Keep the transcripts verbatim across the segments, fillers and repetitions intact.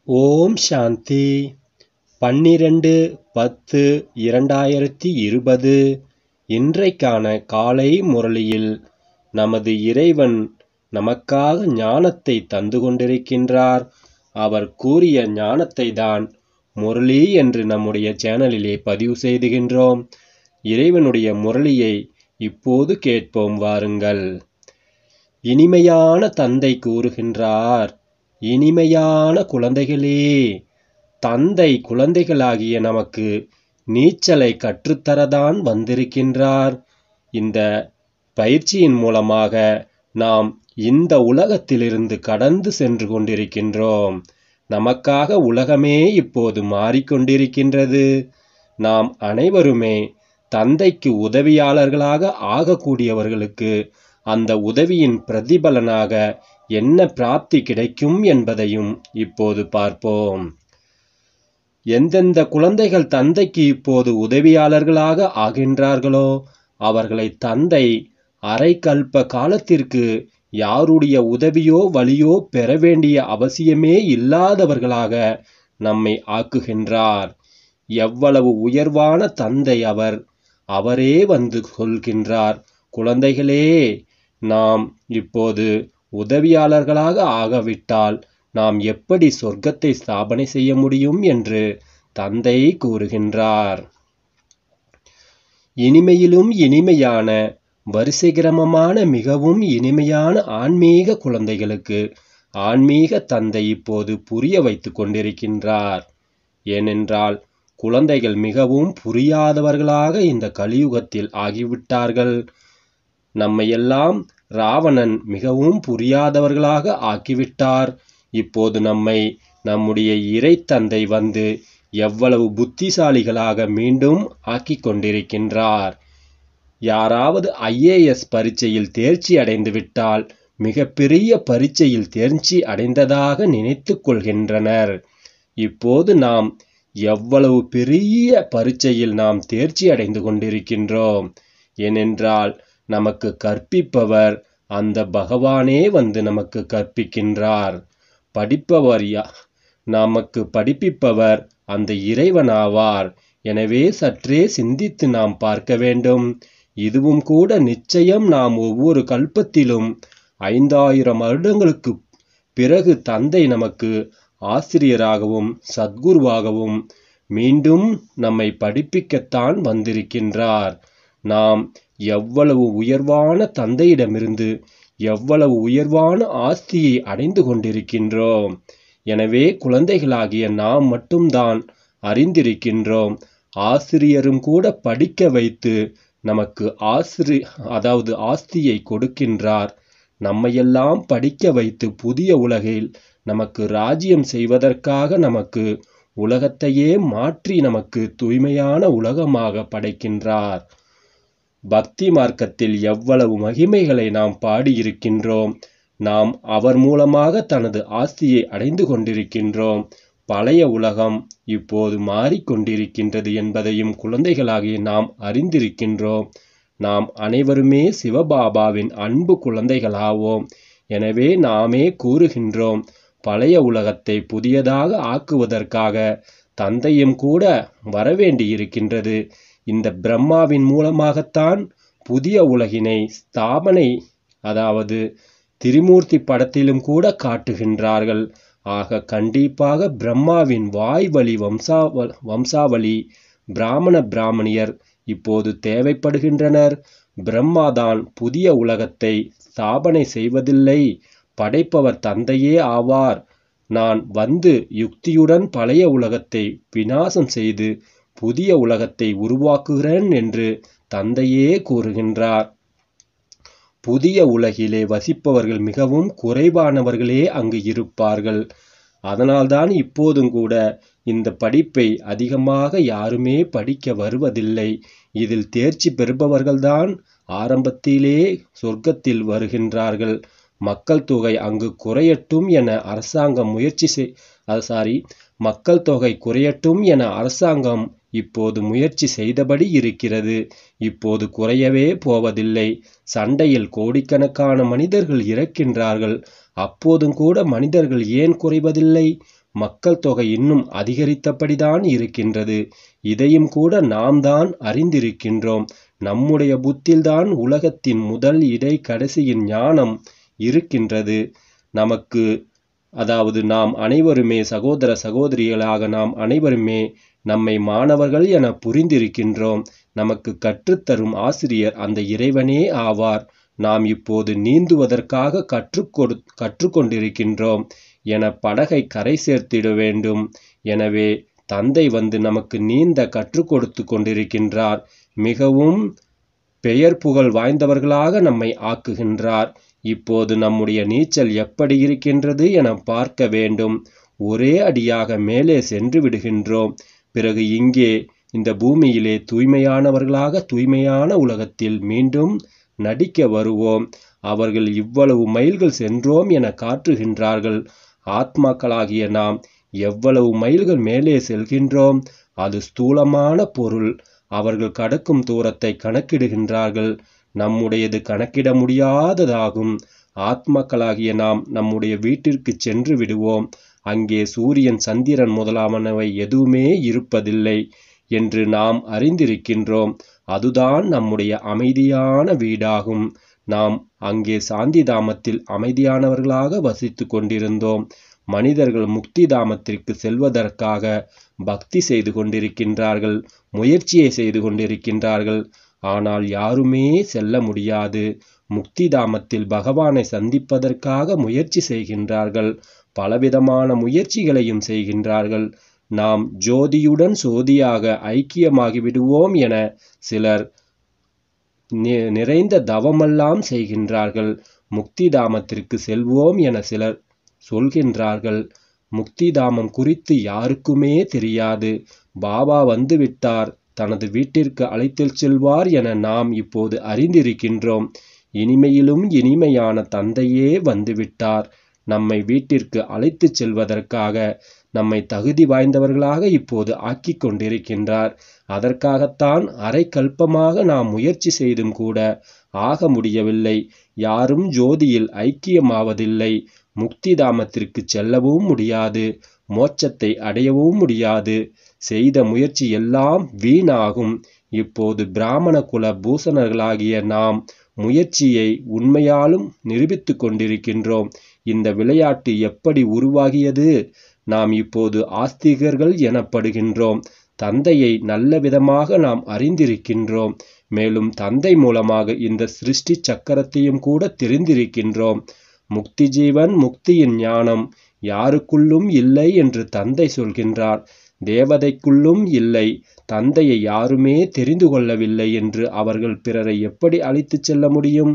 ஓம் சாந்தி. பன்னிரண்டு பத்து இரண்டாயிரத்தி இருபது இன்றைக்கான காலை முரளியில் நமது இறைவன் நமக்காக ஞானத்தை தந்து கொண்டிருக்கின்றார். அவர் கூறிய ஞானத்தை தான் முரளி என்று நம்முடைய சேனலிலே பதிவு செய்துகின்றோம். இறைவனுடைய முரளியை இப்போது கேட்போம் வாருங்கள். இனிமையான தந்தை கூறுகின்றார், இனிமையான குழந்தைகளே, தந்தை குழந்தைகளாகிய நமக்கு நீச்சலை கற்றுத்தரதான் வந்திருக்கின்றார். இந்த பயிற்சியின் மூலமாக நாம் இந்த உலகத்திலிருந்து கடந்து சென்று கொண்டிருக்கின்றோம். நமக்காக உலகமே இப்போது மாறிக்கொண்டிருக்கின்றது. நாம் அனைவருமே தந்தைக்கு உதவியாளர்களாக ஆகக்கூடியவர்களுக்கு அந்த உதவியின் பிரதிபலனாக என்ன பிராப்தி கிடைக்கும் என்பதையும் இப்போது பார்ப்போம். எந்தெந்த குழந்தைகள் தந்தைக்கு இப்போது உதவியாளர்களாக ஆகின்றார்களோ அவர்களை தந்தை அரை கல்ப காலத்திற்கு யாருடைய உதவியோ வழியோ பெற வேண்டிய அவசியமே இல்லாதவர்களாக நம்மை ஆக்குகின்றார். எவ்வளவு உயர்வான தந்தை அவர்! அவரே வந்து சொல்கின்றார், குழந்தைகளே, நாம் இப்போது உதவியாளர்களாக ஆகவிட்டால் நாம் எப்படி சொர்க்கத்தை ஸ்தாபனை செய்ய முடியும் என்று தந்தை கூறுகின்றார். இனிமையிலும் இனிமையான வரிசைக்கிரமமான மிகவும் இனிமையான ஆன்மீக குழந்தைகளுக்கு ஆன்மீக தந்தை இப்போது புரிய வைத்து கொண்டிருக்கின்றார். ஏனென்றால் குழந்தைகள் மிகவும் புரியாதவர்களாக இந்த கலியுகத்தில் ஆகிவிட்டார்கள். நம்மையெல்லாம் ராவணன் மிகவும் புரியாதவர்களாக ஆக்கிவிட்டார். இப்போது நம்மை நம்முடைய இறை தந்தை வந்து எவ்வளவு புத்திசாலிகளாக மீண்டும் ஆக்கி கொண்டிருக்கின்றார். யாராவது ஐஏஎஸ் பரீட்சையில் தேர்ச்சி அடைந்து விட்டால் மிகப்பெரிய பரீட்சையில் தேர்ச்சி அடைந்ததாக நினைத்து கொள்கின்றனர். இப்போது நாம் எவ்வளவு பெரிய பரீட்சையில் நாம் தேர்ச்சி அடைந்து கொண்டிருக்கின்றோம். ஏனென்றால் நமக்கு கற்பிப்பவர் அந்த பகவானே வந்து நமக்கு கற்பிக்கின்றார். படிப்பவர் நமக்கு படிப்பிப்பவர் அந்த இறைவனாவார். எனவே சற்றே சிந்தித்து நாம் பார்க்க வேண்டும். இதுவும் கூட நிச்சயம் நாம் ஒவ்வொரு கல்பத்திலும் ஐந்தாயிரம் வருடங்களுக்கு பிறகு தந்தை நமக்கு ஆசிரியராகவும் சத்குருவாகவும் மீண்டும் நம்மை படிப்பிக்கத்தான் வந்திருக்கின்றார். நாம் எவ்வளவு உயர்வான தந்தையிடமிருந்து எவ்வளவு உயர்வான ஆஸ்தியை அடைந்து கொண்டிருக்கின்றோம். எனவே குழந்தைகளாகிய நாம் மட்டும்தான் அறிந்திருக்கின்றோம். ஆசிரியரும் கூட படிக்க வைத்து நமக்கு ஆசிரி அதாவது ஆஸ்தியை கொடுக்கின்றார். நம்மையெல்லாம் படிக்க வைத்து புதிய உலகில் நமக்கு ராஜ்யம் செய்வதற்காக நமக்கு உலகத்தையே மாற்றி நமக்கு தூய்மையான உலகமாக படைக்கின்றார். பக்தி மார்க்கத்தில் எவ்வளவு மகிமைகளை நாம் பாடியிருக்கின்றோம். நாம் அவர் மூலமாக தனது ஆஸ்தியை அடைந்து கொண்டிருக்கின்றோம். பழைய உலகம் இப்போது மாறிக்கொண்டிருக்கின்றது என்பதையும் குழந்தைகளாகிய நாம் அறிந்திருக்கின்றோம். நாம் அனைவருமே சிவபாபாவின் அன்பு குழந்தைகளாவோம். எனவே நாமே கூறுகின்றோம், பழைய உலகத்தை புதியதாக ஆக்குவதற்காக தந்தையும் கூட வரவேண்டியிருக்கின்றது. இந்த பிரம்மாவின் மூலமாகத்தான் புதிய உலகினை ஸ்தாபனை, அதாவது திரிமூர்த்தி படத்திலும் கூட காட்டுகின்றார்கள். ஆக கண்டிப்பாக பிரம்மாவின் வாய் வழி வம்சாவ வம்சாவளி பிராமண பிராமணியர் இப்போது தேவைப்படுகின்றனர். பிரம்மாதான் புதிய உலகத்தை ஸ்தாபனை செய்வதில்லை, படைப்பவர் தந்தையே ஆவார். நான் வந்து யுக்தியுடன் பழைய உலகத்தை விநாசம் செய்து புதிய உலகத்தை உருவாக்குகிறேன் என்று தந்தையே கூறுகின்றார். புதிய உலகிலே வசிப்பவர்கள் மிகவும் குறைவானவர்களே அங்கு இருப்பார்கள். அதனால்தான் இப்போதும் கூட இந்த படிப்பை அதிகமாக யாருமே படிக்க வருவதில்லை. இதில் தேர்ச்சி பெறுபவர்கள்தான் ஆரம்பத்திலே சொர்க்கத்தில் வருகின்றார்கள். மக்கள் தொகை அங்கு குறையட்டும் என அரசாங்கம் முயற்சி செய் சாரி மக்கள் தொகை குறையட்டும் என அரசாங்கம் இப்போது முயற்சி செய்தபடி இருக்கிறது. இப்போது குறையவே போவதில்லை. சண்டையில் கோடிக்கணக்கான மனிதர்கள் இறக்கின்றார்கள். அப்போதும் கூட மனிதர்கள் ஏன் குறைவதில்லை? மக்கள் தொகை இன்னும் அதிகரித்தபடிதான் இருக்கின்றது. இதையும் கூட நாம் தான் அறிந்திருக்கின்றோம். நம்முடைய புத்தில்தான் உலகத்தின் முதல் இடை கடைசியின் ஞானம் இருக்கின்றது. நமக்கு அதாவது நாம் அனைவருமே சகோதர சகோதரிகளாக நாம் அனைவருமே நம்மை மாணவர்கள் என புரிந்திருக்கின்றோம். நமக்கு கற்றுத்தரும் ஆசிரியர் அந்த இறைவனே ஆவார். நாம் இப்போது நீந்துவதற்காக கற்றுக்கொடு கற்றுக்கொண்டிருக்கின்றோம் என படகை கரை சேர்த்திட வேண்டும். எனவே தந்தை வந்து நமக்கு நீந்த கற்றுக் கொடுத்து கொண்டிருக்கின்றார். மிகவும் பெயர் புகழ் வாய்ந்தவர்களாக நம்மை ஆக்குகின்றார். இப்போது நம்முடைய நீச்சல் எப்படி இருக்கின்றது என பார்க்க வேண்டும். ஒரே அடியாக மேலே சென்று விடுகின்றோம். பிறகு இங்கே இந்த பூமியிலே தூய்மையானவர்களாக தூய்மையான உலகத்தில் மீண்டும் நடிக்க வருவோம். அவர்கள் இவ்வளவு மைல்கள் சென்றோம் என காட்டுகின்றார்கள். ஆத்மாக்களாகிய நாம் எவ்வளவு மைல்கள் மேலே செல்கின்றோம்? அது ஸ்தூலமான பொருள். அவர்கள் கடக்கும் தூரத்தை கணக்கிடுகின்றார்கள். நம்முடையது கணக்கிட முடியாததாகும். ஆத்மாக்களாகிய நாம் நம்முடைய வீட்டிற்கு சென்று விடுவோம். அங்கே சூரியன் சந்திரன் முதலானவை எதுவுமே இருப்பதில்லை என்று நாம் அறிந்திருக்கின்றோம். அதுதான் நம்முடைய அமைதியான வீடாகும். நாம் அங்கே சாந்தி தாமத்தில் அமைதியானவர்களாக வசித்து கொண்டிருந்தோம். மனிதர்கள் முக்தி தாமத்திற்கு செல்வதற்காக பக்தி செய்து கொண்டிருக்கின்றார்கள், முயற்சியை செய்து கொண்டிருக்கின்றார்கள். ஆனால் யாருமே செல்ல முடியாது. முக்தி தாமத்தில் பகவானை சந்திப்பதற்காக முயற்சி செய்கின்றார்கள். பலவிதமான முயற்சிகளையும் செய்கின்றார்கள். நாம் ஜோதியுடன் சோதியாக ஐக்கியமாகி விடுவோம் என சிலர் நிறைந்த தவமெல்லாம் செய்கின்றார்கள். முக்தி தாமத்திற்கு செல்வோம் என சிலர் சொல்கின்றார்கள். முக்தி தாமம் குறித்து யாருக்குமே தெரியாது. பாபா வந்துவிட்டார், தனது வீட்டிற்கு அழைத்துச் செல்வார் என நாம் இப்போது அறிந்திருக்கின்றோம். இனிமையிலும் இனிமையான தந்தையே வந்துவிட்டார். நம்மை வீட்டிற்கு அழைத்துச் செல்வதற்காக நம்மை தகுதி வாய்ந்தவர்களாக இப்போது ஆக்கி கொண்டிருக்கின்றார். அதற்காகத்தான் அரை கல்பமாக நாம் முயற்சி செய்தும் கூட ஆக முடியவில்லை. யாரும் ஜோதியில் ஐக்கியமாவதில்லை. முக்தி தாமத்திற்கு செல்லவும் முடியாது, மோட்சத்தை அடையவும் முடியாது. செய்த முயற்சி எல்லாம் வீணாகும். இப்போது பிராமண குல பூசணர்களாகிய நாம் முயற்சியை உண்மையாலும் நிரூபித்து கொண்டிருக்கின்றோம். இந்த விளையாட்டு எப்படி உருவாகியது? நாம் இப்போது ஆஸ்திகர்கள் எனப்படுகின்றோம். தந்தையை நல்ல விதமாக நாம் அறிந்திருக்கின்றோம். மேலும் தந்தை மூலமாக இந்த சிருஷ்டி சக்கரத்தையும் கூட தெரிந்திருக்கின்றோம். முக்தி ஜீவன் முக்தியின் ஞானம் யாருக்குள்ளும் இல்லை என்று தந்தை சொல்கின்றார். தேவதைக்குள்ளும் இல்லை. தந்தையை யாருமே தெரிந்து கொள்ளவில்லை என்று அவர்கள் பிறரை எப்படி அழைத்துச் செல்ல முடியும்?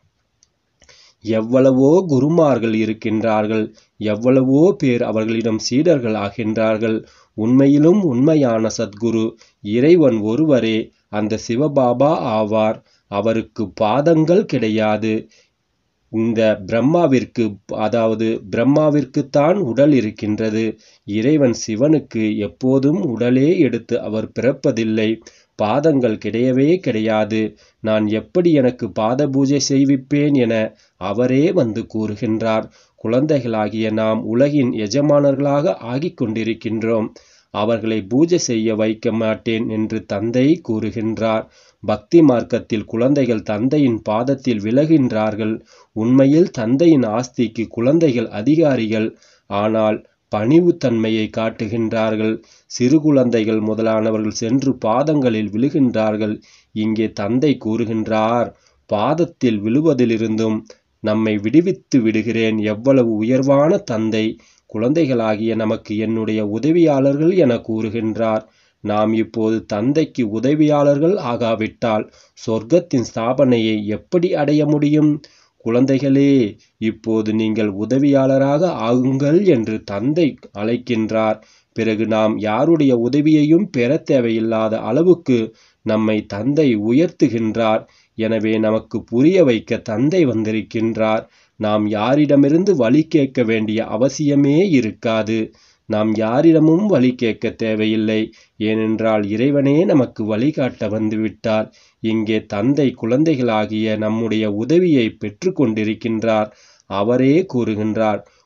எவ்வளவோ குருமார்கள் இருக்கின்றார்கள். எவ்வளவோ பேர் அவர்களிடம் சீடர்கள் ஆகின்றார்கள். உண்மையிலும் உண்மையான சத்குரு இறைவன் ஒருவரே அந்த சிவபாபா ஆவார். அவருக்கு பாதங்கள் கிடையாது. இந்த பிரம்மாவிற்கு அதாவது பிரம்மாவிற்குத்தான் உடல் இருக்கின்றது. இறைவன் சிவனுக்கு எப்போதும் உடலே எடுத்து அவர் பிறப்பதில்லை. பாதங்கள் கிடையவே கிடையாது. நான் எப்படி எனக்கு பாத பூஜை செய்விப்பேன் என அவரே வந்து கூறுகின்றார். குழந்தைகளாகிய நாம் உலகின் எஜமானர்களாக ஆகிக் கொண்டிருக்கின்றோம். அவர்களை பூஜை செய்ய வைக்க மாட்டேன் என்று தந்தை கூறுகின்றார். பக்தி மார்க்கத்தில் குழந்தைகள் தந்தையின் பாதத்தில் விலகின்றார்கள். உண்மையில் தந்தையின் ஆஸ்திக்கு குழந்தைகள் அதிகாரிகள். ஆனால் பணிவு தன்மையை காட்டுகின்றார்கள். சிறு குழந்தைகள் முதலானவர்கள் சென்று பாதங்களில் விழுகின்றார்கள். இங்கே தந்தை கூறுகின்றார், பாதத்தில் விழுவதிலிருந்தும் நம்மை விடுவித்து விடுகிறேன். எவ்வளவு உயர்வான தந்தை! குழந்தைகளாகிய நமக்கு என்னுடைய உதவியாளர்கள் என கூறுகின்றார். நாம் இப்போது தந்தைக்கு உதவியாளர்கள் ஆகாவிட்டால் சொர்க்கத்தின் ஸ்தாபனையை எப்படி அடைய முடியும்? குழந்தைகளே, இப்போது நீங்கள் உதவியாளராக ஆகுங்கள் என்று தந்தை அழைக்கின்றார். பிறகு நாம் யாருடைய உதவியையும் பெற தேவையில்லாத அளவுக்கு நம்மை தந்தை உயர்த்துகின்றார். எனவே நமக்கு புரிய வைக்க தந்தை வந்திருக்கின்றார். நாம் யாரிடமிருந்து வழி கேட்க வேண்டிய அவசியமே இருக்காது. நாம் யாரிடமும் வழி கேட்க தேவையில்லை. ஏனென்றால் இறைவனே நமக்கு வழிகாட்ட வந்துவிட்டார். இங்கே தந்தை குழந்தைகளாகிய நம்முடைய உதவியை பெற்று கொண்டிருக்கின்றார். அவரே கூறுகின்றார்,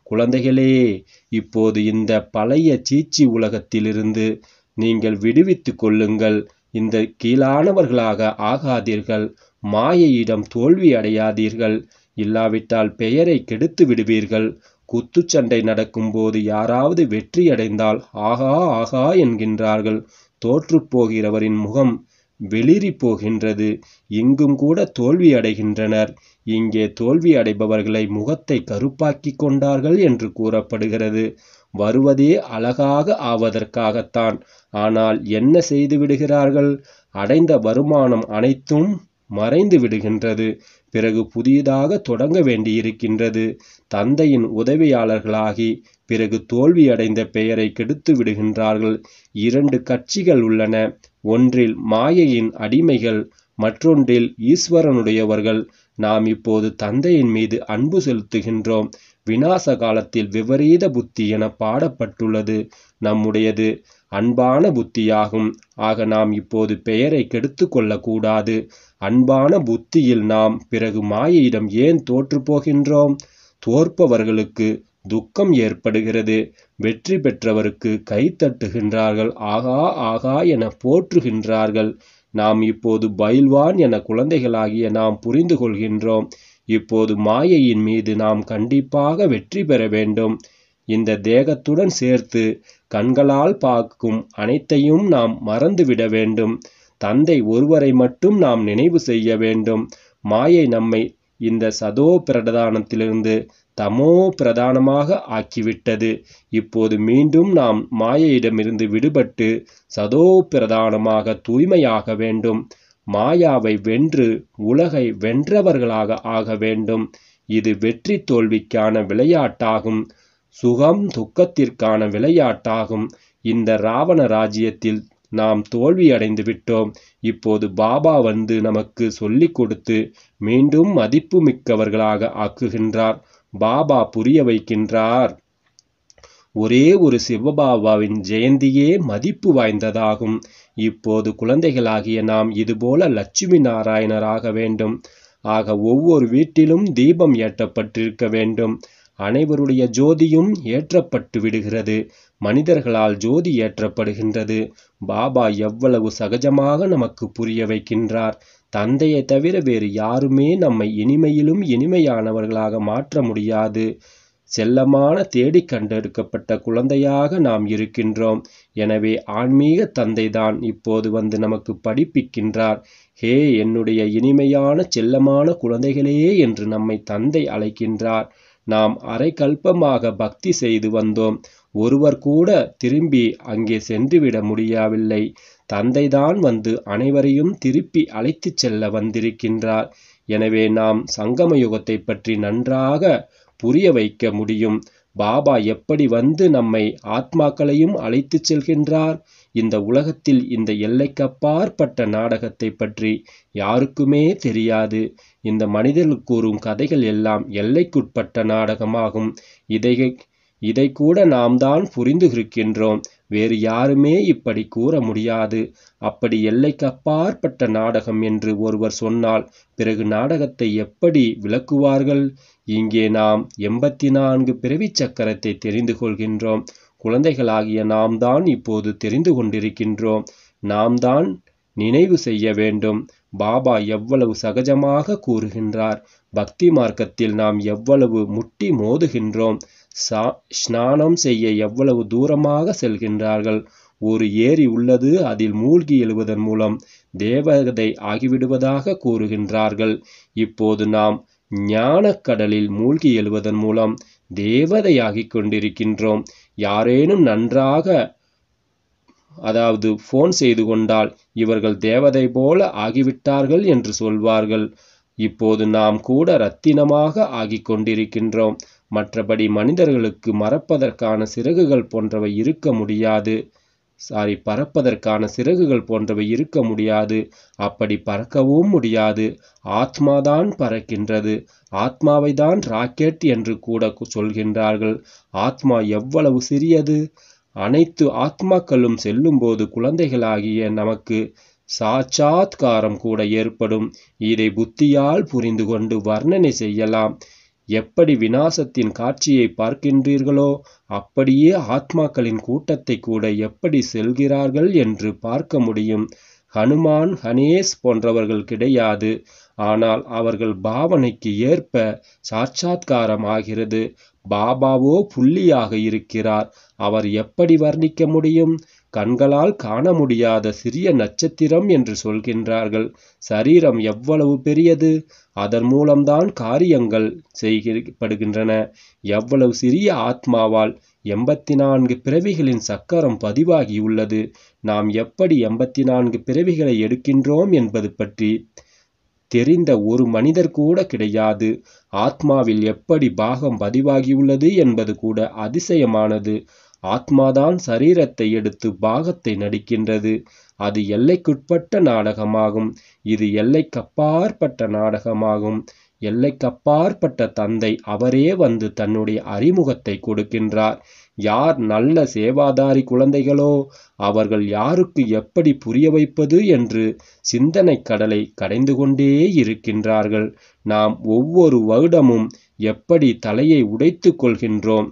குழந்தைகளே, இப்போது இந்த பழைய சீச்சி உலகத்திலிருந்து நீங்கள் விடுவித்து கொள்ளுங்கள். இந்த கீழானவர்களாக ஆகாதீர்கள். மாயையிடம் தோல்வி அடையாதீர்கள். இல்லாவிட்டால் பெயரை கெடுத்து விடுவீர்கள். குத்துச்சண்டை நடக்கும் போது யாராவது வெற்றி அடைந்தால் ஆகா ஆகா என்கின்றார்கள். தோற்று போகிறவரின் முகம் வெளிரி போகின்றது. இங்கும் கூட தோல்வி அடைகின்றனர். இங்கே தோல்வி அடைபவர்களை முகத்தை கருப்பாக்கி கொண்டார்கள் என்று கூறப்படுகிறது. வருவதே அழகாக ஆவதற்காகத்தான். ஆனால் என்ன செய்து விடுகிறார்கள்? அடைந்த வருமானம் அனைத்தும் மறைந்து விடுகின்றது. பிறகு புதியதாக தொடங்க வேண்டியிருக்கின்றது. தந்தையின் உதவியாளர்களாகி பிறகு தோல்வி அடைந்த பெயரை கெடுத்து விடுகின்றார்கள். இரண்டு கட்சிகள் உள்ளன. ஒன்றில் மாயையின் அடிமைகள், மற்றொன்றில் ஈஸ்வரனுடையவர்கள். நாம் இப்போது தந்தையின் மீது அன்பு செலுத்துகின்றோம். விநாச காலத்தில் விபரீத புத்தி என பாடப்பட்டுள்ளது. நம்முடையது அன்பான புத்தியாகும். ஆக நாம் இப்போது பெயரை கெடுத்து கொள்ளக்கூடாது. அன்பான புத்தியில் நாம் பிறகு மாயையிடம் ஏன் தோற்று போகின்றோம்? தோற்பவர்களுக்கு துக்கம் ஏற்படுகிறது. வெற்றி பெற்றவருக்கு கை தட்டுகின்றார்கள். ஆகா ஆகா என போற்றுகின்றார்கள். நாம் இப்போது பயில்வான் என குழந்தைகளாகிய நாம் புரிந்து கொள்கின்றோம். இப்போது மாயையின் மீது நாம் கண்டிப்பாக வெற்றி பெற வேண்டும். இந்த தேகத்துடன் சேர்த்து கண்களால் பார்க்கும் அனைத்தையும் நாம் மறந்துவிட வேண்டும். தந்தை ஒருவரை மட்டும் நாம் நினைவு செய்ய வேண்டும். மாயை நம்மை இந்த சதோ பிரதானத்திலிருந்து தமோ பிரதானமாக ஆக்கிவிட்டது. இப்போது மீண்டும் நாம் மாயையிடமிருந்து விடுபட்டு சதோ பிரதானமாக தூய்மையாக வேண்டும். மாயாவை வென்று உலகை வென்றவர்களாக ஆக வேண்டும். இது வெற்றி தோல்விக்கான விளையாட்டாகும். சுகம் துக்கத்திற்கான விளையாட்டாகும். இந்த ராவண ராஜ்யத்தில் நாம் தோல்வி அடைந்து விட்டோம். இப்போது பாபா வந்து நமக்கு சொல்லிக் கொடுத்து மீண்டும் மதிப்பு மிக்கவர்களாக ஆக்குகின்றார். பாபா புரிய வைக்கின்றார். ஒரே ஒரு சிவபாபாவின் ஜெயந்தியே மதிப்பு வாய்ந்ததாகும். இப்போது குழந்தைகளாகிய நாம் இதுபோல லட்சுமி நாராயணராக வேண்டும். ஆக ஒவ்வொரு வீட்டிலும் தீபம் ஏற்றப்பட்டிருக்க வேண்டும். அனைவருடைய ஜோதியும் ஏற்றப்பட்டு விடுகிறது. மனிதர்களால் ஜோதி ஏற்றப்படுகின்றது. பாபா எவ்வளவு சகஜமாக நமக்கு புரிய வைக்கின்றார். தந்தையை தவிர வேறு யாருமே நம்மை இனிமையிலும் இனிமையானவர்களாக மாற்ற முடியாது. செல்லமான தேடி கண்டெடுக்கப்பட்ட குழந்தையாக நாம் இருக்கின்றோம். எனவே ஆன்மீக தந்தைதான் இப்போது வந்து நமக்கு படிப்பிக்கின்றார். ஹே என்னுடைய இனிமையான செல்லமான குழந்தைகளே என்று நம்மை தந்தை அழைக்கின்றார். நாம் அரை கல்பமாக பக்தி செய்து வந்தோம். ஒருவர் கூட திரும்பி அங்கே சென்றுவிட முடியவில்லை. தந்தைதான் வந்து அனைவரையும் திருப்பி அழைத்து செல்ல வந்திருக்கின்றார். எனவே நாம் சங்கம யுகத்தை பற்றி நன்றாக புரிய வைக்க முடியும். பாபா எப்படி வந்து நம்மை ஆத்மாக்களையும் அழைத்து செல்கின்றார். இந்த உலகத்தில் இந்த எல்லைக்கப்பாற்பட்ட நாடகத்தை பற்றி யாருக்குமே தெரியாது. இந்த மனிதர்கள் கூறும் கதைகள் எல்லாம் எல்லைக்குட்பட்ட நாடகமாகும். இதை இதை கூட நாம் தான் புரிந்து இருக்கின்றோம். வேறு யாருமே இப்படி கூற முடியாது. அப்படி எல்லைக்கு அப்பாற்பட்ட நாடகம் என்று ஒருவர் சொன்னால் பிறகு நாடகத்தை எப்படி விளக்குவார்கள்? இங்கே நாம் எண்பத்தி நான்கு பிறவி சக்கரத்தை தெரிந்து கொள்கின்றோம். குழந்தைகளாகிய நாம் தான் இப்போது தெரிந்து கொண்டிருக்கின்றோம். நாம் தான் நினைவு செய்ய வேண்டும். பாபா எவ்வளவு சகஜமாக கூறுகின்றார். பக்தி மார்க்கத்தில் நாம் எவ்வளவு முட்டி மோதுகின்றோம். ஸ்நானம் செய்ய எவ்வளவு தூரமாக செல்கின்றார்கள். ஒரு ஏரி உள்ளது, அதில் மூழ்கி எழுவதன் மூலம் தேவதை ஆகிவிடுவதாக கூறுகின்றார்கள். இப்போது நாம் ஞானக்கடலில் மூழ்கி எழுவதன் மூலம் தேவதையாகிக் கொண்டிருக்கின்றோம். யாரேனும் நன்றாக அதாவது போன் செய்து கொண்டால் இவர்கள் தேவதை போல ஆகிவிட்டார்கள் என்று சொல்வார்கள். இப்போது நாம் கூட ரத்தினமாக ஆகிக் கொண்டிருக்கின்றோம். மற்றபடி மனிதர்களுக்கு மறப்பதற்கான சிறகுகள் போன்றவை இருக்க முடியாது. சாரி பறப்பதற்கான சிறகுகள் போன்றவை இருக்க முடியாது. அப்படி பறக்கவும் முடியாது. ஆத்மாதான் பறக்கின்றது. ஆத்மாவை தான் ராக்கெட் என்று கூட சொல்கின்றார்கள். ஆத்மா எவ்வளவு சிறியது. அனைத்து ஆத்மாக்களும் செல்லும் போது குழந்தைகளாகிய நமக்கு சாட்சாத்காரம் கூட ஏற்படும். இதை புத்தியால் புரிந்து கொண்டு வர்ணனை செய்யலாம். எப்படி விநாசத்தின் காட்சியை பார்க்கின்றீர்களோ அப்படியே ஆத்மாக்களின் கூட்டத்தை கூட எப்படி செல்கிறார்கள் என்று பார்க்க முடியும். ஹனுமான், கணேஷ் போன்றவர்கள் கிடையாது. ஆனால் அவர்கள் பாவனைக்கு ஏற்ப சாட்சாத்காரம் ஆகிறது. பாபாவோ புள்ளியாக இருக்கிறார். அவர் எப்படி வர்ணிக்க முடியும்? கண்களால் காண முடியாத சிறிய நட்சத்திரம் என்று சொல்கின்றார்கள். சரீரம் எவ்வளவு பெரியது! அதன் மூலம்தான் காரியங்கள் செய்யப்படுகின்றன. எவ்வளவு சிறிய ஆத்மாவால் எண்பத்தி நான்கு பிறவிகளின் சக்கரம் பதிவாகியுள்ளது. நாம் எப்படி எண்பத்தி நான்கு பிறவிகளை எடுக்கின்றோம் என்பது பற்றி தெரிந்த ஒரு மனிதர் கூட கிடையாது. ஆத்மாவில் எப்படி பாகம் பதிவாகியுள்ளது என்பது கூட அதிசயமானது. ஆத்மாதான் சரீரத்தை எடுத்து பாகத்தை நடிக்கின்றது. அது எல்லைக்குட்பட்ட நாடகமாகும். இது எல்லைக்கப்பாற்பட்ட நாடகமாகும். எல்லைக்கப்பாற்பட்ட தந்தை அவரே வந்து தன்னுடைய அறிமுகத்தை கொடுக்கின்றார். யார் நல்ல சேவாதாரி குழந்தைகளோ அவர்கள் யாருக்கு எப்படி புரிய வைப்பது என்று சிந்தனை கடலை கடைந்து கொண்டே இருக்கின்றார்கள். நாம் ஒவ்வொரு வருடமும் எப்படி தலையை உடைத்து கொள்கின்றோம்.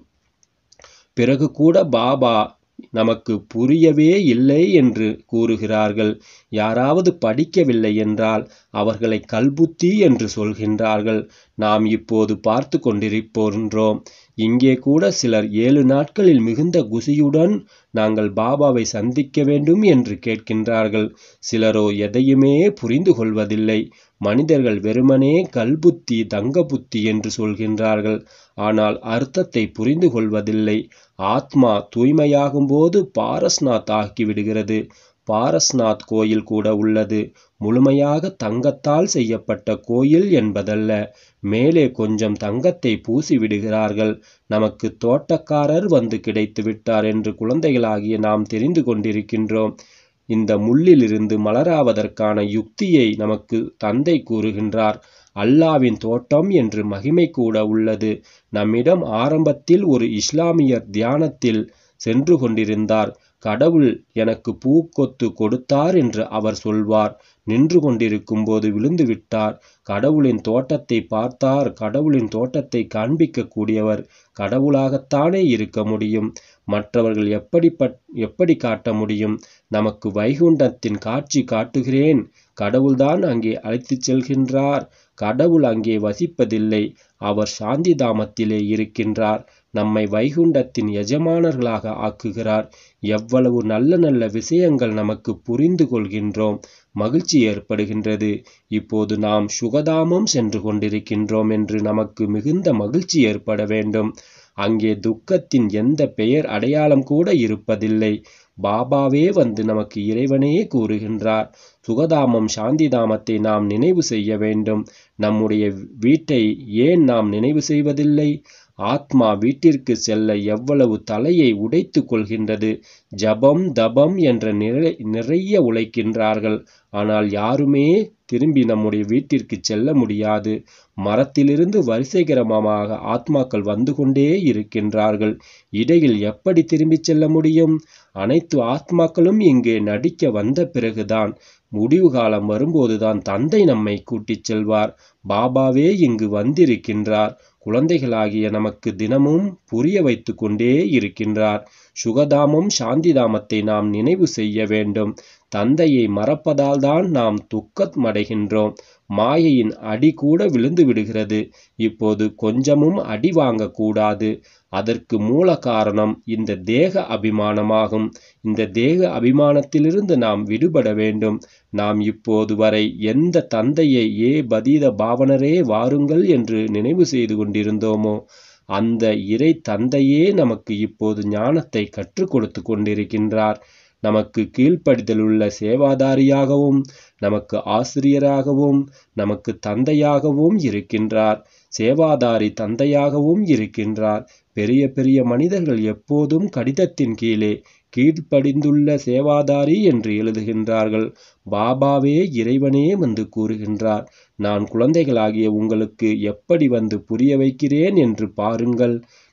பிறகு கூட பாபா நமக்கு புரியவே இல்லை என்று கூறுகிறார்கள். யாராவது படிக்கவில்லை என்றால் அவர்களை கல்புத்தி என்று சொல்கின்றார்கள். நாம் இப்போது பார்த்து கொண்டிருக்கின்றோம். இங்கே கூட சிலர் ஏழு நாட்களில் மிகுந்த குசியுடன் நாங்கள் பாபாவை சந்திக்க வேண்டும் என்று கேட்கின்றார்கள். சிலரோ எதையுமே புரிந்து கொள்வதில்லை. மனிதர்கள் வெறுமனே கல்புத்தி, தங்க புத்தி என்று சொல்கின்றார்கள். ஆனால் அர்த்தத்தை புரிந்து கொள்வதில்லை. ஆத்மா தூய்மையாகும் போது பாரஸ்நாத் ஆகிவிடுகிறது. பாரஸ்நாத் கோயில் கூட உள்ளது. முழுமையாக தங்கத்தால் செய்யப்பட்ட கோயில் என்பதல்ல. மேலே கொஞ்சம் தங்கத்தை பூசி விடுகிறார்கள். நமக்கு தோட்டக்காரர் வந்து கிடைத்து விட்டார் என்று குழந்தைகளாகிய நாம் தெரிந்து கொண்டிருக்கின்றோம். இந்த முள்ளிலிருந்து மலராவதற்கான யுக்தியை நமக்கு தந்தை கூறுகின்றார். அல்லாவின் தோட்டம் என்று மகிமை கூட உள்ளது. நம்மிடம் ஆரம்பத்தில் ஒரு இஸ்லாமியர் தியானத்தில் சென்று கொண்டிருந்தார். கடவுள் எனக்கு பூக்கொத்து கொடுத்தார் என்று அவர் சொல்வார். நின்று கொண்டிருக்கும் போது விழுந்து விட்டார். கடவுளின் தோட்டத்தை பார்த்தார். கடவுளின் தோட்டத்தை காண்பிக்க கூடியவர் கடவுளாகத்தானே இருக்க முடியும். மற்றவர்கள் எப்படி எப்படி காட்ட முடியும்? நமக்கு வைகுண்டத்தின் காட்சி காட்டுகிறேன். கடவுள்தான் அங்கே அழைத்துச் செல்கின்றார். கடவுள் அங்கே வசிப்பதில்லை. அவர் சாந்தி தாமத்திலே இருக்கின்றார். நம்மை வைகுண்டத்தின் எஜமானர்களாக ஆக்குகிறார். எவ்வளவு நல்ல நல்ல விஷயங்கள் நமக்கு புரிந்து கொள்கின்றோம். மகிழ்ச்சி ஏற்படுகின்றது. இப்போது நாம் சுகதாமம் சென்று கொண்டிருக்கின்றோம் என்று நமக்கு மிகுந்த மகிழ்ச்சி ஏற்பட வேண்டும். அங்கே துக்கத்தின் எந்த பெயர் அடையாளம் கூட இருப்பதில்லை. பாபாவே வந்து நமக்கு இறைவனே கூறுகின்றார். சுகதாமம், சாந்தி தாமத்தை நாம் நினைவு செய்ய வேண்டும். நம்முடைய வீட்டை ஏன் நாம் நினைவு செய்வதில்லை? ஆத்மா வீட்டிற்கு செல்ல எவ்வளவு தலையை உடைத்து கொள்கின்றது. ஜபம், தபம் என்ற நிறை நிறைய உழைக்கின்றார்கள். ஆனால் யாருமே திரும்பி நம்முடைய வீட்டிற்கு செல்ல முடியாது. மரத்திலிருந்து வரிசைக்கிரமமாக ஆத்மாக்கள் வந்து கொண்டே இருக்கின்றார்கள். இடையில் எப்படி திரும்பி செல்ல முடியும்? அனைத்து ஆத்மாக்களும் இங்கே நடிக்க வந்த பிறகுதான், முடிவு காலம் வரும்போதுதான் தந்தை நம்மை கூட்டிச் செல்வார். பாபாவே இங்கு வந்திருக்கின்றார். குழந்தைகளாகிய நமக்கு தினமும் புரிய வைத்து கொண்டே இருக்கின்றார். சுகதாமம், சாந்திதாமத்தை நாம் நினைவு செய்ய வேண்டும். தந்தையை மறப்பதால் தான் நாம் துக்கமடைகின்றோம். மாயையின் அடி கூட விழுந்து விடுகிறது. இப்போது கொஞ்சமும் அடி வாங்கக்கூடாது. அதற்கு மூல காரணம் இந்த தேக அபிமானமாகும். இந்த தேக அபிமானத்திலிருந்து நாம் விடுபட வேண்டும். நாம் இப்போது வரை எந்த தந்தையை ஏ பதீத பாவனரே வாருங்கள் என்று நினைவு செய்து கொண்டிருந்தோமோ அந்த இறை தந்தையே நமக்கு இப்போது ஞானத்தை கற்றுக் கொடுத்து கொண்டிருக்கின்றார். நமக்கு கீழ்ப்படிதலுள்ள சேவாதாரியாகவும் நமக்கு ஆசிரியராகவும் நமக்கு தந்தையாகவும் இருக்கின்றார். சேவாதாரி தந்தையாகவும் இருக்கின்றார். பெரிய பெரிய மனிதர்கள் எப்போதும் கடிதத்தின் கீழே கீழ்ப்படிந்துள்ள சேவாதாரி என்று எழுதுகின்றார்கள். பாபாவே இறைவனே வந்து கூறுகின்றார், நான் குழந்தைகளாகிய உங்களுக்கு எப்படி வந்து புரிய வைக்கிறேன் என்று பாருங்கள்.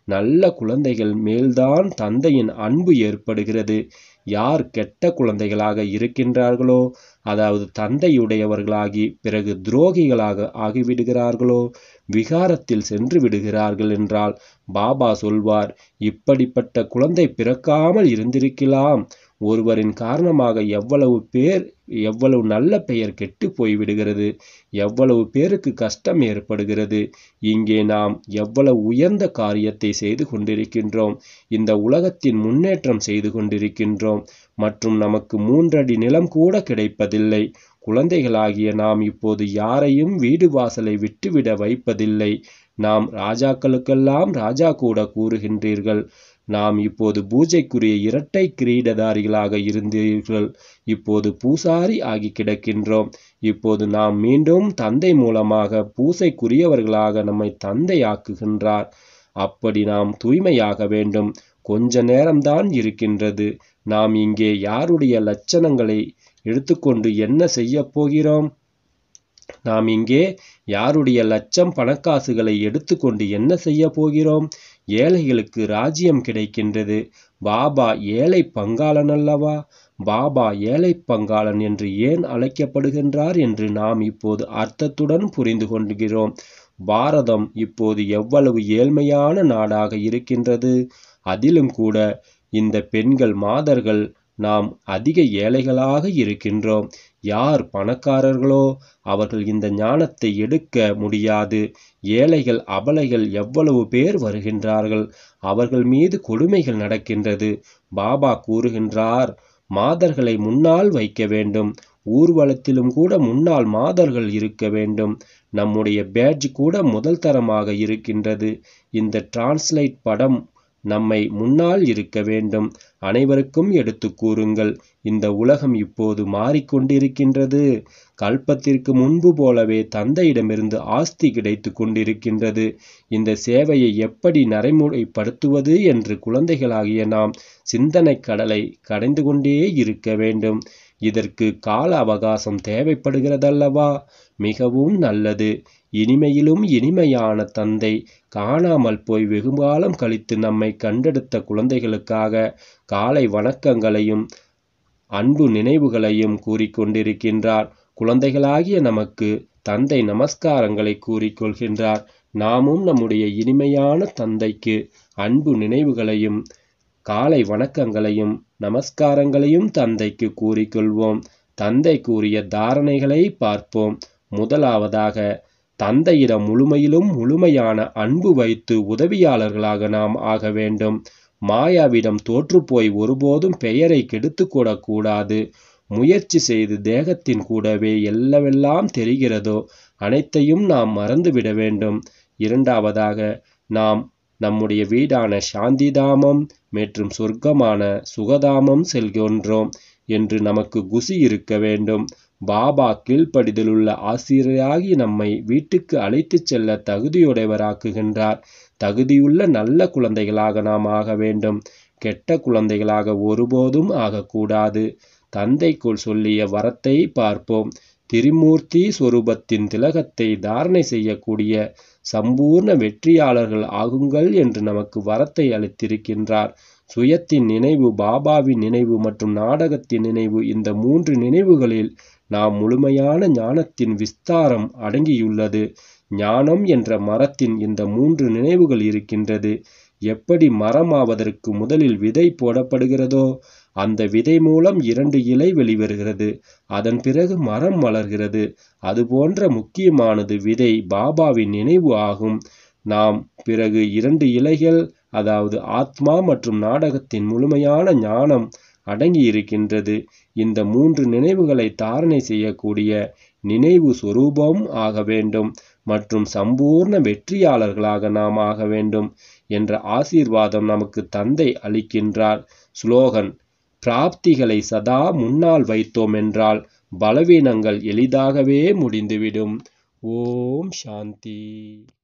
நல்ல குழந்தைகள் மேல்தான் தந்தையின் அன்பு ஏற்படுகிறது. யார் கெட்ட குழந்தைகளாக இருக்கின்றார்களோ, அதாவது தந்தையுடையவர்களாகி பிறகு துரோகிகளாக ஆகிவிடுகிறார்களோ, விகாரத்தில் சென்று விடுகிறார்கள் என்றால் பாபா சொல்வார், இப்படிப்பட்ட குழந்தை பிறக்காமல் இருந்திருக்கலாம். ஒருவரின் காரணமாக எவ்வளவு பேர் எவ்வளவு நல்ல பெயர் கெட்டு போய்விடுகிறது, எவ்வளவு பேருக்கு கஷ்டம் ஏற்படுகிறது. இங்கே நாம் எவ்வளவு உயர்ந்த காரியத்தை செய்து கொண்டிருக்கின்றோம், இந்த உலகத்தின் முன்னேற்றம் செய்து கொண்டிருக்கின்றோம். மற்றும் நமக்கு மூன்றடி நிலம் கூட கிடைப்பதில்லை. குழந்தைகளாகிய நாம் இப்போது யாரையும் வீடு வாசலை விட்டுவிட வைப்பதில்லை. நாம் ராஜாக்களுக்கெல்லாம் ராஜா கூட கூறுகின்றீர்கள். நாம் இப்போது பூஜைக்குரிய இரட்டை கிரீடதாரிகளாக இருந்தீர்கள், இப்போது பூசாரி ஆகி கிடக்கின்றோம். இப்போது நாம் மீண்டும் தந்தை மூலமாக பூசைக்குரியவர்களாக நம்மை தந்தை ஆக்குகின்றார். அப்படி நாம் தூய்மையாக வேண்டும். கொஞ்ச நேரம்தான் இருக்கின்றது. நாம் இங்கே யாருடைய லட்சணங்களை எடுத்துக்கொண்டு என்ன செய்ய போகிறோம்? நாம் இங்கே யாருடைய லட்சம் பணக்காசுகளை எடுத்துக்கொண்டு என்ன செய்ய போகிறோம்? ஏழைகளுக்கு ராஜ்யம் கிடைக்கின்றது. பாபா ஏழை பங்காளன் அல்லவா? பாபா ஏழை பங்காளன் என்று ஏன் அழைக்கப்படுகின்றார் என்று நாம் இப்போது அர்த்தத்துடன் புரிந்து கொள்கிறோம். பாரதம் இப்போது எவ்வளவு ஏழ்மையான நாடாக இருக்கின்றது. அதிலும் கூட இந்த பெண்கள் மாதர்கள் நாம் அதிக ஏழைகளாக இருக்கின்றோம். யார் பணக்காரர்களோ அவர்கள் இந்த ஞானத்தை எடுக்க முடியாது. ஏழைகள் அபலைகள் எவ்வளவு பேர் வருகின்றார்கள், அவர்கள் மீது கொடுமைகள் நடக்கின்றது. பாபா கூறுகின்றார், மாதர்களை முன்னால் வைக்க வேண்டும். ஊர்வலத்திலும் கூட முன்னால் மாதர்கள் இருக்க வேண்டும். நம்முடைய பேட்ஜ் கூட முதல் தரமாக இருக்கின்றது. இந்த டிரான்ஸ்லேட் படம் நம்மை முன்னால் இருக்க வேண்டும். அனைவருக்கும் எடுத்து கூறுங்கள், இந்த உலகம் இப்போது மாறிக்கொண்டிருக்கின்றது. கல்பத்திற்கு முன்பு போலவே தந்தையிடமிருந்து ஆஸ்தி கிடைத்து கொண்டிருக்கின்றது. இந்த சேவையை எப்படி நடைமுறைப்படுத்துவது என்று குழந்தைகளாகிய நாம் சிந்தனை கடலை கடைந்து கொண்டே இருக்க வேண்டும். இதற்கு கால அவகாசம் தேவைப்படுகிறதல்லவா? மிகவும் நல்லது. இனிமையிலும் இனிமையான தந்தை காணாமல் போய் வெகுகாலம் கழித்து நம்மை கண்டெடுத்த குழந்தைகளுக்காக காலை வணக்கங்களையும் அன்பு நினைவுகளையும் கூறிக்கொண்டிருக்கின்றார். குழந்தைகளாகிய நமக்கு தந்தை நமஸ்காரங்களை கூறிக்கொள்கின்றார். நாமும் நம்முடைய இனிமையான தந்தைக்கு அன்பு நினைவுகளையும் காலை வணக்கங்களையும் நமஸ்காரங்களையும் தந்தைக்கு கூறிக்கொள்வோம். தந்தை கூறிய தாரணைகளை பார்ப்போம். முதலாவதாக, தந்தையிடம் முழுமையிலும் முழுமையான அன்பு வைத்து உதவியாளர்களாக நாம் ஆக வேண்டும். மாயாவிடம் தோற்றுப்போய் ஒருபோதும் பெயரை கெடுத்துக்கூடக்கூடாது. முயற்சி செய்து தேகத்தின் கூடவே எல்லாவெல்லாம் தெரிகிறதோ அனைத்தையும் நாம் மறந்துவிட வேண்டும். இரண்டாவதாக, நாம் நம்முடைய வீடான சாந்திதாமம் மற்றும் சொர்க்கமான சுகதாமம் செல்கின்றோம் என்று நமக்கு குசி இருக்க வேண்டும். பாபா கீழ்ப்படிதலுள்ள ஆசிரியராகி நம்மை வீட்டுக்கு அழைத்துச் செல்ல தகுதியுடையவராக்குகின்றார். தகுதியுள்ள நல்ல குழந்தைகளாக நாம் ஆக வேண்டும். கெட்ட குழந்தைகளாக ஒருபோதும் ஆகக்கூடாது. தந்தைக்குள் சொல்லிய வரத்தை பார்ப்போம். திரிமூர்த்தி ஸ்வரூபத்தின் திலகத்தை தாரணை செய்யக்கூடிய சம்பூர்ண வெற்றியாளர்கள் ஆகுங்கள் என்று நமக்கு வரத்தை அளித்திருக்கின்றார். சுயத்தின் நினைவு, பாபாவின் நினைவு மற்றும் நாடகத்தின் நினைவு, இந்த மூன்று நினைவுகளில் நாம் முழுமையான ஞானத்தின் விஸ்தாரம் அடங்கியுள்ளது. ஞானம் என்ற மரத்தின் இந்த மூன்று நினைவுகள் இருக்கின்றது. எப்படி மரமாவதற்கு முதலில் விதை போடப்படுகிறதோ அந்த விதை மூலம் இரண்டு இலை வெளிவருகிறது, அதன் பிறகு மரம் வளர்கிறது. அதுபோன்ற முக்கியமானது விதை பாபாவின் நினைவு ஆகும். நாம் பிறகு இரண்டு இலைகள், அதாவது ஆத்மா மற்றும் நாடகத்தின் முழுமையான ஞானம் அடங்கி இருக்கின்றது. இந்த மூன்று நினைவுகளை தாரணை செய்யக்கூடிய நினைவு சொரூபம் ஆக வேண்டும் மற்றும் சம்பூர்ண வெற்றியாளர்களாக நாம் ஆக வேண்டும் என்ற ஆசீர்வாதம் நமக்கு தந்தை அளிக்கின்றார். ஸ்லோகன்: பிராப்திகளை சதா முன்னால் வைத்தோம் என்றால் பலவீனங்கள் எளிதாகவே முடிந்துவிடும். ஓம் சாந்தி.